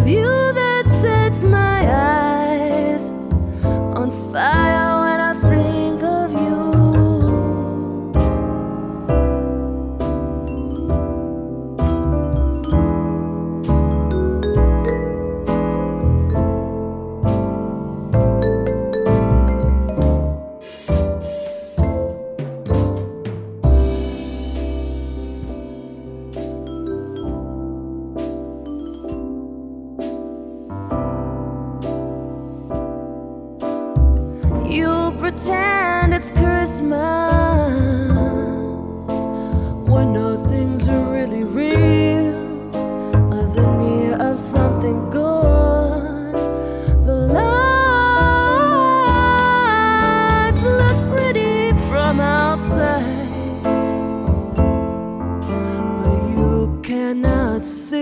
view that sets my eyes on fire when I think of you. You pretend it's Christmas when nothing's really real. A veneer of something good. The lights look pretty from outside, but you cannot see